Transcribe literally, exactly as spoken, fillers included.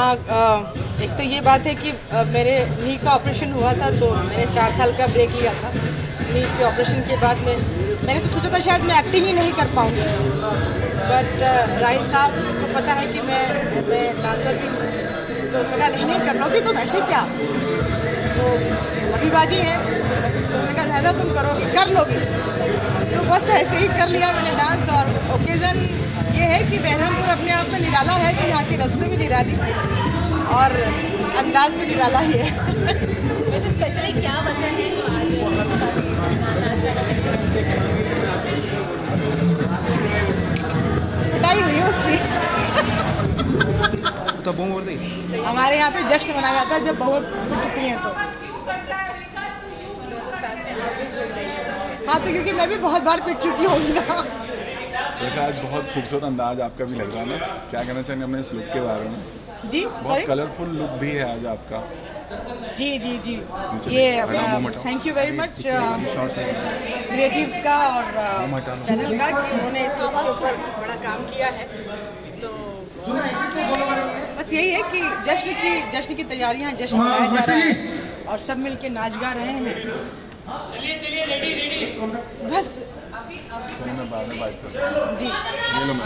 हाँ, एक तो ये बात है कि मेरे नी का ऑपरेशन हुआ था, तो मैंने चार साल का ब्रेक लिया था। नी के ऑपरेशन के बाद में मैंने तो सोचा था शायद मैं एक्टिंग ही नहीं कर पाऊँगी, बट राहिल साहब को पता है कि मैं मैं डांसर भी हूँ, तो मैंने कहा नहीं नहीं कर लोगी तुम, ऐसे क्या, तो अभिबाजी है, तो मैंने कहा ज़्यादा तुम करोगी, कर लोगी, तो बस ऐसे ही कर लिया मैंने डांस। और ओकेज़न ये है कि बहरमपुर अपने आप में निराला है, कि यहाँ की रस्में भी निराली और अंदाज भी निराला ही है। वैसे स्पेशली क्या वजह है जो आज पिटाई हुई है उसकी। तो बहू बोल दी हमारे यहाँ पे जश्न मनाया जाता है जब बहू पिटती हैं तो। हाँ, तो क्योंकि मैं भी बहुत बार पिट चुकी हूँ ना। वैसे आज बहुत खूबसूरत अंदाज आपका भी लग रहा है, क्या कहना चाहेंगे अपने इस लुक के बारे में? जी, बहुत कलरफुल लुक भी है आज आपका। जी जी जी ये thank you very much creatives का और चैनल का कि उन्होंने इस लुक के ऊपर बड़ा काम किया है। तो बस यही है कि जश्न की जश्न की तैयारियां, जश्न मनाया जा रहा है और सब मिलके नाच गा रहे हैं। चलिए चलिए रेडी रेडी बस बाद में बात करते हैं। जी। ये लो